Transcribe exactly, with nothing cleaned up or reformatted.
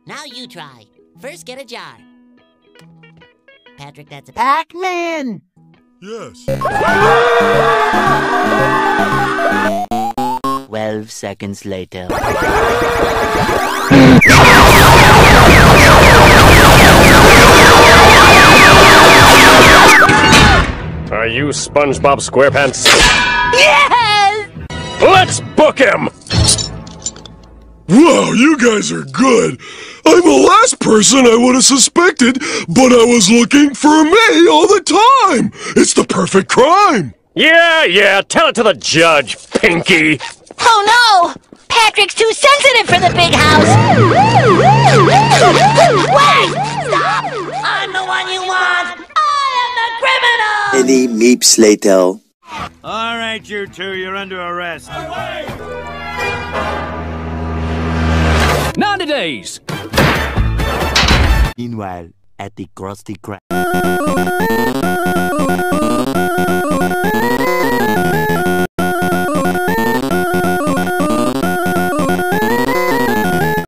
Now you try. First, get a jar. Patrick, that's a Pac-Man! Yes. Twelve seconds later. Are you SpongeBob SquarePants? Yes! Let's book him! Wow, you guys are good. I'm the last person I would have suspected, but I was looking for me all the time. It's the perfect crime. Yeah, yeah, tell it to the judge, Pinky. Oh no! Patrick's too sensitive for the big house! Wait! Stop! I'm the one you want! I am the criminal! Many meeps later. All right, you two, you're under arrest. ninety days! Meanwhile, at the Krusty Krab.